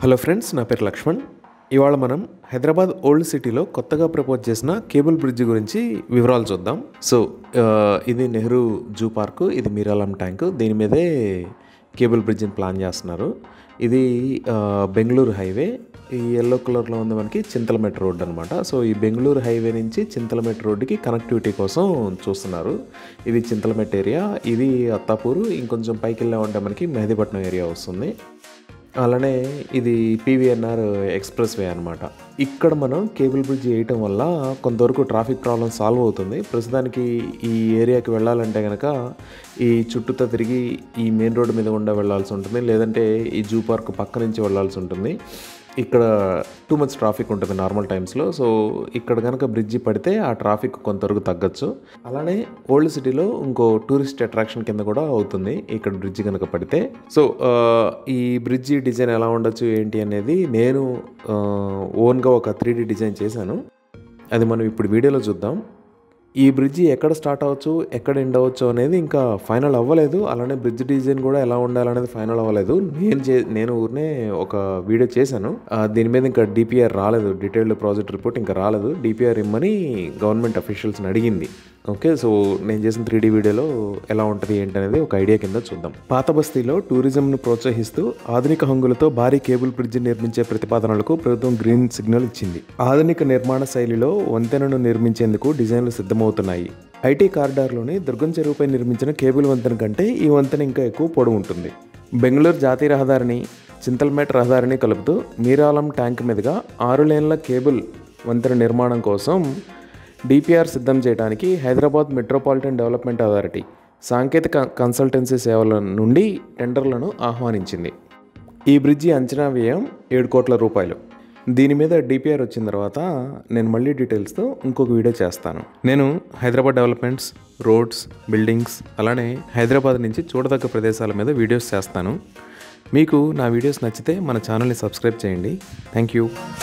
Hello friends, నా పేరు లక్ష్మణ్. ఇవాళ మనం హైదరాబాద్ ఓల్డ్ సిటీలో కొత్తగా ప్రపోజ్ చేసిన కేబుల్ బ్రిడ్జ్ గురించి వివరాలు చూద్దాం. ఇది నెహ్రూ జూ పార్కు, ఇది మీర్ అలం ట్యాంక్. దీని మీదే కేబుల్ బ్రిడ్జ్ని ప్లాన్ చేస్తున్నారు. ఇది బెంగళూరు హైవే. ఈ ఎల్లో కలర్లో ఉంది మనకి చింతలమెట్ రోడ్ అనమాట. సో ఈ బెంగళూరు హైవే నుంచి చింతలమెట్ రోడ్డుకి కనెక్టివిటీ కోసం చూస్తున్నారు. ఇది చింతలమెట్ ఏరియా, ఇది అత్తాపూర్. ఇంకొంచెం పైకి వెళ్ళామంటే మనకి మెహదీపట్నం ఏరియా వస్తుంది. అలానే ఇది పీవీఎన్ఆర్ ఎక్స్ప్రెస్ వే అనమాట. ఇక్కడ మనం కేబుల్ బ్రిడ్జ్ వేయటం వల్ల కొంతవరకు ట్రాఫిక్ ప్రాబ్లం సాల్వ్ అవుతుంది. ప్రస్తుతానికి ఈ ఏరియాకి వెళ్ళాలంటే కనుక ఈ చుట్టూతో తిరిగి ఈ మెయిన్ రోడ్డు మీద గుండా వెళ్ళాల్సి ఉంటుంది, లేదంటే ఈ జూ పార్క్ పక్క నుంచి వెళ్ళాల్సి ఉంటుంది. ఇక్కడ టూ మచ్ ట్రాఫిక్ ఉంటుంది నార్మల్ టైమ్స్లో. సో ఇక్కడ కనుక బ్రిడ్జి పడితే ఆ ట్రాఫిక్ కొంతవరకు తగ్గచ్చు. అలానే ఓల్డ్ సిటీలో ఇంకో టూరిస్ట్ అట్రాక్షన్ కింద కూడా అవుతుంది ఇక్కడ బ్రిడ్జి కనుక పడితే. సో ఈ బ్రిడ్జి డిజైన్ ఎలా ఉండొచ్చు ఏంటి అనేది నేను ఓన్గా ఒక 3D డిజైన్ చేశాను. అది మనం ఇప్పుడు వీడియోలో చూద్దాం. ఈ బ్రిడ్జి ఎక్కడ స్టార్ట్ అవ్వచ్చు, ఎక్కడ ఎండ్ అవ్వచ్చు అనేది ఇంకా ఫైనల్ అవ్వలేదు. అలానే బ్రిడ్జ్ డిజైన్ కూడా ఎలా ఉండాలనేది ఫైనల్ అవ్వలేదు. నేను ఊరినే ఒక వీడియో చేశాను. దీని మీద ఇంకా డిపిఆర్ రాలేదు, డీటెయిల్డ్ ప్రాజెక్ట్ రిపోర్ట్ ఇంకా రాలేదు. డిపిఆర్ ఇమ్మని గవర్నమెంట్ అఫీషియల్స్ని అడిగింది. ఓకే, సో నేను చేసిన 3D వీడియోలో ఎలా ఉంటుంది ఏంటనేది ఒక ఐడియా కింద చూద్దాం. పాత బస్తీలో టూరిజంను ప్రోత్సహిస్తూ ఆధునిక హంగులతో భారీ కేబుల్ బ్రిడ్జ్ నిర్మించే ప్రతిపాదనలకు ప్రభుత్వం గ్రీన్ సిగ్నల్ ఇచ్చింది. ఆధునిక నిర్మాణ శైలిలో వంతెనను నిర్మించేందుకు డిజైన్లు సిద్ధమవుతున్నాయి. ఐటీ కారిడార్లోని దుర్గం చెరువుపై నిర్మించిన కేబుల్ వంతెన కంటే ఈ వంతెన ఇంకా ఎక్కువ పొడవు ఉంటుంది. బెంగళూరు జాతీయ రహదారిని చింతల్మెట్ రహదారిని కలుపుతూ మీర్ అలం ట్యాంక్ మీదుగా 6 లేన్ల కేబుల్ వంతెన నిర్మాణం కోసం డిపిఆర్ సిద్ధం చేయడానికి హైదరాబాద్ మెట్రోపాలిటన్ డెవలప్మెంట్ అథారిటీ సాంకేతిక కన్సల్టెన్సీ సేవల నుండి టెండర్లను ఆహ్వానించింది. ఈ బ్రిడ్జి అంచనా వ్యయం 7 కోట్ల రూపాయలు. దీని మీద డిపిఆర్ వచ్చిన తర్వాత నేను మళ్ళీ డీటెయిల్స్తో ఇంకొక వీడియో చేస్తాను. నేను హైదరాబాద్ డెవలప్మెంట్స్, రోడ్స్, బిల్డింగ్స్, అలానే హైదరాబాద్ నుంచి చూడదగ్గ ప్రదేశాల మీద వీడియోస్ చేస్తాను. మీకు నా వీడియోస్ నచ్చితే మన ఛానల్ని సబ్స్క్రైబ్ చేయండి. Thank you.